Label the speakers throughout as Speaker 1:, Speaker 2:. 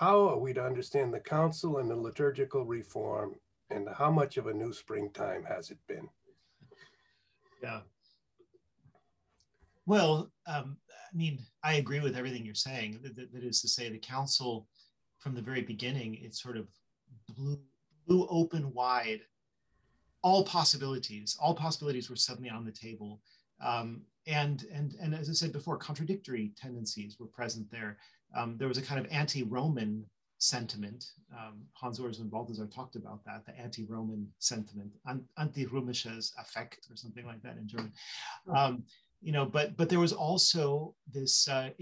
Speaker 1: how are we to understand the council and the liturgical reform, and how much of a new springtime has it been?
Speaker 2: Yeah. Well, I mean, I agree with everything you're saying. That is to say, the council, from the very beginning, it sort of blew open wide all possibilities. All possibilities were suddenly on the table. And as I said before, contradictory tendencies were present there. There was a kind of anti-Roman sentiment. Hans Urs and Balthasar talked about that, the anti-Roman sentiment, anti-römisches Affekt or something like that in German. But there was also this the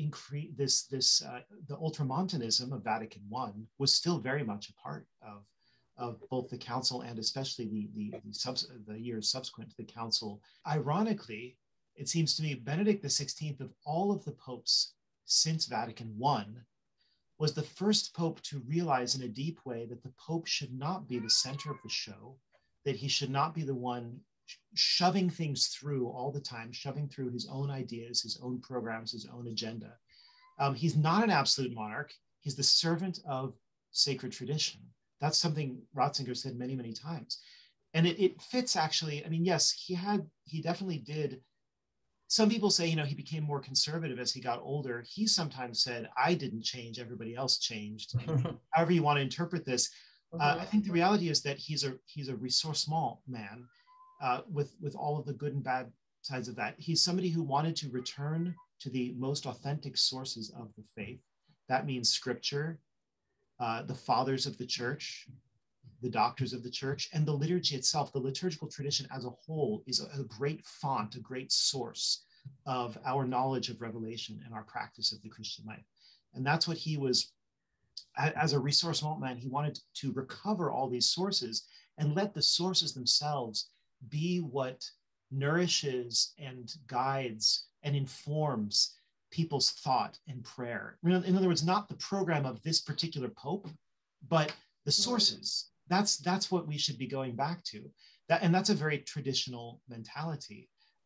Speaker 2: ultramontanism of Vatican I was still very much a part of both the council and especially the years subsequent to the council. Ironically, it seems to me Benedict XVI, of all of the popes since Vatican I, was the first pope to realize in a deep way that the pope should not be the center of the show, that he should not be the one shoving things through all the time, shoving through his own ideas, his own programs, his own agenda. He's not an absolute monarch. He's the servant of sacred tradition. That's something Ratzinger said many, many times. And it fits actually. I mean, yes, he definitely did. Some people say, he became more conservative as he got older. He sometimes said, I didn't change, everybody else changed. However you want to interpret this. I think the reality is that he's a ressourcement man with all of the good and bad sides of that. He's somebody who wanted to return to the most authentic sources of the faith. That means scripture, the fathers of the church, the doctors of the church, and the liturgy itself. The liturgical tradition as a whole is a great font, a great source of our knowledge of revelation and our practice of the Christian life. And that's what he was, as a ressourcement man, he wanted to recover all these sources and let the sources themselves be what nourishes and guides and informs people's thought and prayer. In other words, not the program of this particular pope, but the sources. That's what we should be going back to. And that's a very traditional mentality.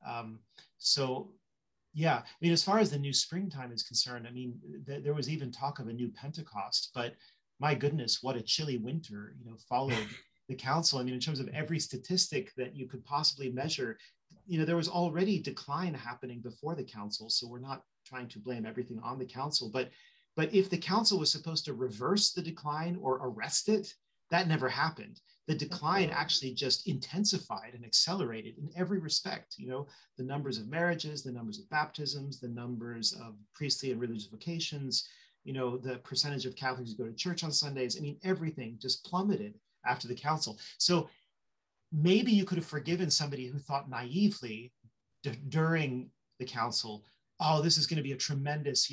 Speaker 2: So yeah, I mean, as far as the new springtime is concerned, I mean, there was even talk of a new Pentecost, but my goodness, what a chilly winter, followed the council. I mean, in terms of every statistic that you could possibly measure, there was already decline happening before the council. So we're not trying to blame everything on the council, but if the council was supposed to reverse the decline or arrest it, that never happened. The decline actually just intensified and accelerated in every respect. The numbers of marriages, the numbers of baptisms, the numbers of priestly and religious vocations, the percentage of Catholics who go to church on Sundays. I mean, everything just plummeted after the council. So maybe you could have forgiven somebody who thought naively during the council, oh, this is going to be a tremendous,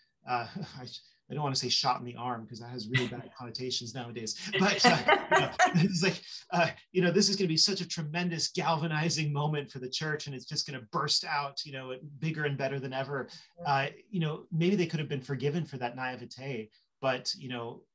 Speaker 2: I don't want to say shot in the arm because that has really bad connotations nowadays. But it's like, this is going to be such a tremendous galvanizing moment for the church, and it's just going to burst out, bigger and better than ever. Maybe they could have been forgiven for that naivete. But in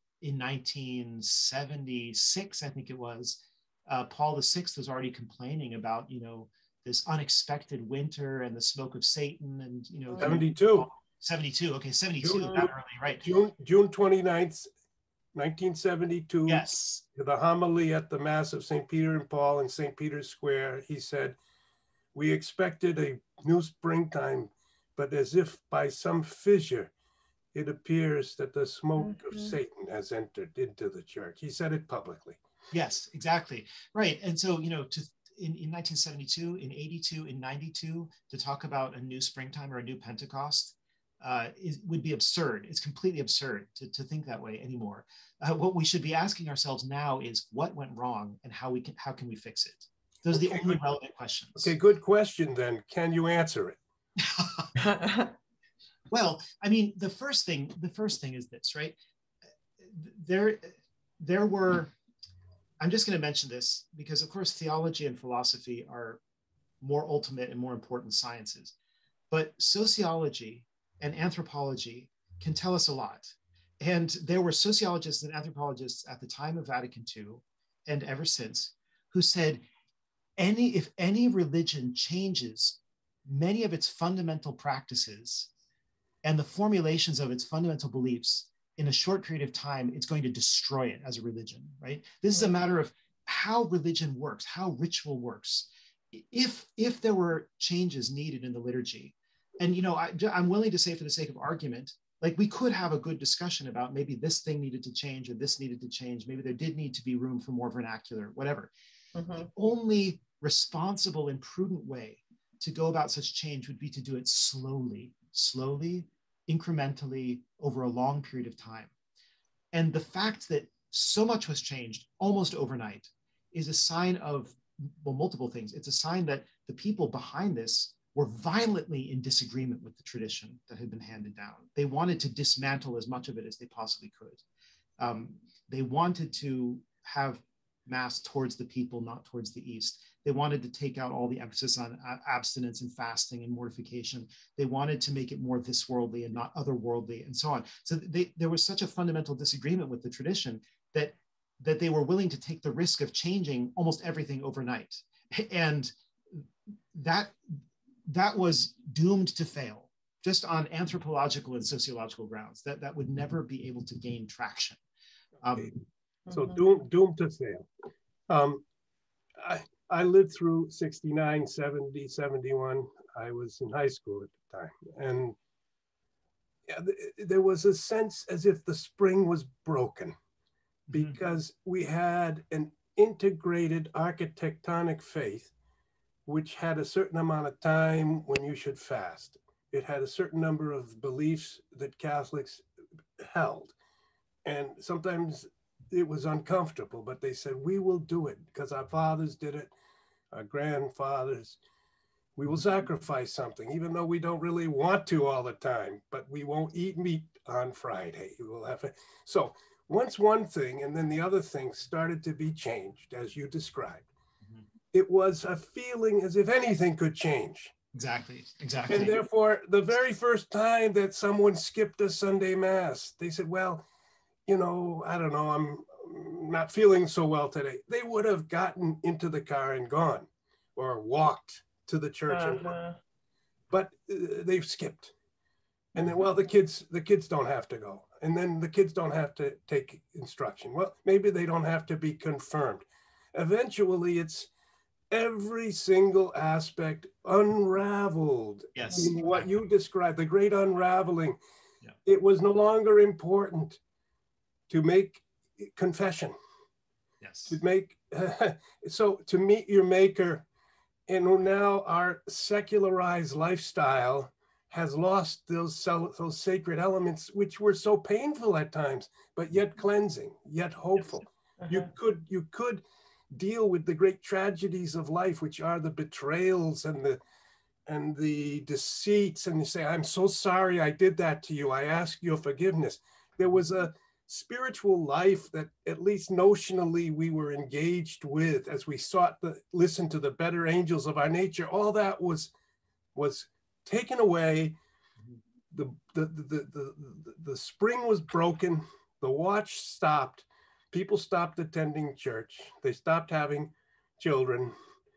Speaker 2: 1976, I think it was, Paul VI was already complaining about this unexpected winter and the smoke of Satan, and
Speaker 1: 72.
Speaker 2: 72. Okay, 72. That early, right?
Speaker 1: June 29th, 1972.
Speaker 2: Yes.
Speaker 1: The homily at the Mass of St. Peter and Paul in St. Peter's Square. He said, "We expected a new springtime, but as if by some fissure, it appears that the smoke of Satan has entered into the church." He said it publicly.
Speaker 2: Yes, exactly. Right. And so, in 1972, in 82, in 92, to talk about a new springtime or a new Pentecost would be absurd. It's completely absurd to think that way anymore. What we should be asking ourselves now is what went wrong and how can we fix it? Those are the only relevant questions.
Speaker 1: Okay, good question then. Can you answer it?
Speaker 2: Well, I mean, the first thing is this, right? There were, I'm just going to mention this because, of course, theology and philosophy are more ultimate and more important sciences. But sociology and anthropology can tell us a lot. And there were sociologists and anthropologists at the time of Vatican II and ever since who said, if any religion changes many of its fundamental practices and the formulations of its fundamental beliefs, in a short period of time, it's going to destroy it as a religion, right? This is a matter of how religion works, how ritual works. If there were changes needed in the liturgy, and I'm willing to say, for the sake of argument, like, we could have a good discussion about maybe this thing needed to change or this needed to change. Maybe there did need to be room for more vernacular, whatever. The only responsible and prudent way to go about such change would be to do it slowly, incrementally, over a long period of time. And the fact that so much was changed almost overnight is a sign of, well, multiple things. It's a sign that the people behind this were violently in disagreement with the tradition that had been handed down. They wanted to dismantle as much of it as they possibly could. They wanted to have Mass towards the people, not towards the East. They wanted to take out all the emphasis on abstinence and fasting and mortification. They wanted to make it more this worldly and not otherworldly, and so on. So there was such a fundamental disagreement with the tradition that they were willing to take the risk of changing almost everything overnight. And that was doomed to fail, just on anthropological and sociological grounds. That would never be able to gain traction.
Speaker 1: So doomed to fail. I lived through 69, 70, 71. I was in high school at the time. And there was a sense as if the spring was broken, because we had an integrated architectonic faith, which had a certain amount of time when you should fast. It had a certain number of beliefs that Catholics held. And sometimes it was uncomfortable, but they said, we will do it because our fathers did it, our grandfathers. We will sacrifice something, even though we don't really want to all the time, but we won't eat meat on Friday. We'll have it. So once one thing and then the other thing started to be changed, as you described, it was a feeling as if anything could change.
Speaker 2: Exactly.
Speaker 1: And therefore, the very first time that someone skipped a Sunday Mass, they said, well, I don't know, I'm not feeling so well today. They would have gotten into the car and gone, or walked to the church, but they've skipped. And then, well, the kids don't have to go. And then the kids don't have to take instruction. Well, maybe they don't have to be confirmed. Eventually, it's every single aspect unraveled.
Speaker 2: Yes.
Speaker 1: What you described, the great unraveling.
Speaker 2: Yeah.
Speaker 1: It was no longer important to make confession.
Speaker 2: Yes.
Speaker 1: To make, so to meet your maker. And now our secularized lifestyle has lost those sacred elements, which were so painful at times, but yet cleansing, yet hopeful. Yes. You could deal with the great tragedies of life, which are the betrayals and the deceits, and you say, I'm so sorry I did that to you. I ask your forgiveness. There was a spiritual life that, at least notionally, we were engaged with as we sought to listen to the better angels of our nature. All that was taken away. The spring was broken. The watch stopped. People stopped attending church. They stopped having children.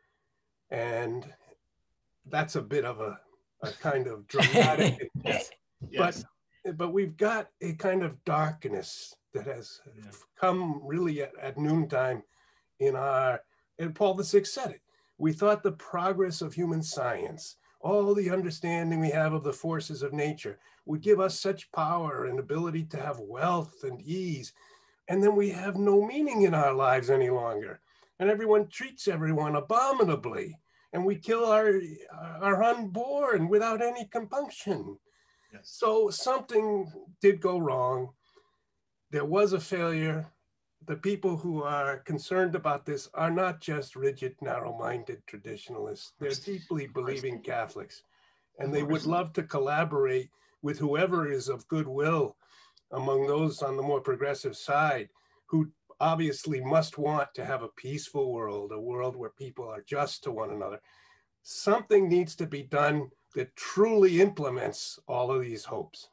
Speaker 1: And that's a bit of a kind of dramatic.
Speaker 2: Yes.
Speaker 1: But we've got a kind of darkness that has come really at noontime in and Paul VI said it. We thought the progress of human science, all the understanding we have of the forces of nature, would give us such power and ability to have wealth and ease. And then we have no meaning in our lives any longer. And everyone treats everyone abominably. And we kill our unborn without any compunction. Yes. So something did go wrong. There was a failure. The people who are concerned about this are not just rigid, narrow-minded traditionalists. They're deeply believing Catholics. And they would love to collaborate with whoever is of goodwill among those on the more progressive side, who obviously must want to have a peaceful world, a world where people are just to one another. Something needs to be done that truly implements all of these hopes.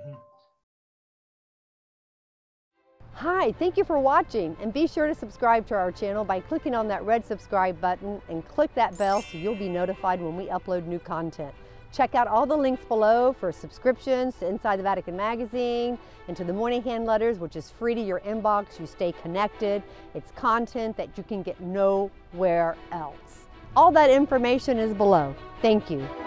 Speaker 3: Hi, thank you for watching, and be sure to subscribe to our channel by clicking on that red subscribe button and click that bell so you'll be notified when we upload new content. Check out all the links below for subscriptions to Inside the Vatican magazine and to the Moynihan letters, which is free to your inbox. You stay connected. It's content that you can get nowhere else. All that information is below. Thank you.